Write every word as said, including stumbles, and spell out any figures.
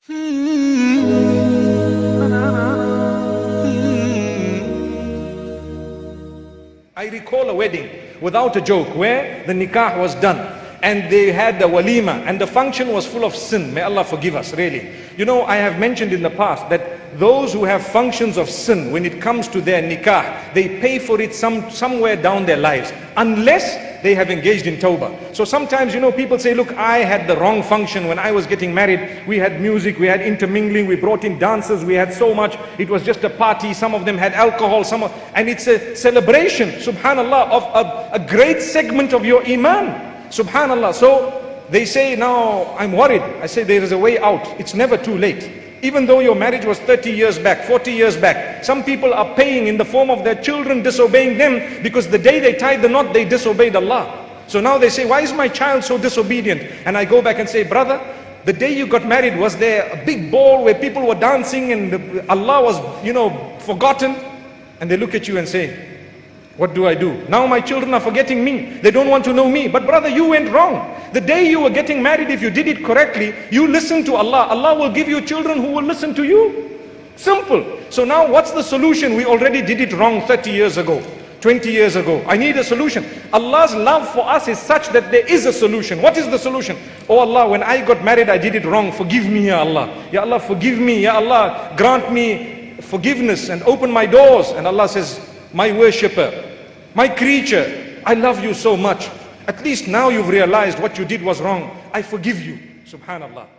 I recall a wedding, without a joke, where the nikah was done and they had the walima and the function was full of sin. May Allah forgive us, really. You know, I have mentioned in the past that those who have functions of sin, when it comes to their nikah, they pay for it some, somewhere down their lives, unless they have engaged in tawbah. So sometimes, you know, people say, look, I had the wrong function when I was getting married. We had music, we had intermingling, we brought in dancers, we had so much. It was just a party. Some of them had alcohol, some of, and it's a celebration, subhanallah, of a, a great segment of your iman. Subhanallah. So they say, now I'm worried. I say, there is a way out. It's never too late. Even though your marriage was thirty years back, forty years back, some people are paying in the form of their children disobeying them, because the day they tied the knot, they disobeyed Allah. So now they say, why is my child so disobedient? And I go back and say, brother, the day you got married, was there a big ball where people were dancing and Allah was, you know, forgotten? And they look at you and say, what do I do? Now my children are forgetting me. They don't want to know me. But brother, you went wrong. The day you were getting married, if you did it correctly, you listen to Allah. Allah will give you children who will listen to you. Simple. So now what's the solution? We already did it wrong thirty years ago, twenty years ago. I need a solution. Allah's love for us is such that there is a solution. What is the solution? Oh Allah, when I got married, I did it wrong. Forgive me, Ya Allah. Ya Allah, forgive me. Ya Allah, grant me forgiveness and open my doors. And Allah says, my worshipper, my creature, I love you so much. At least now you've realized what you did was wrong. I forgive you. Subhanallah.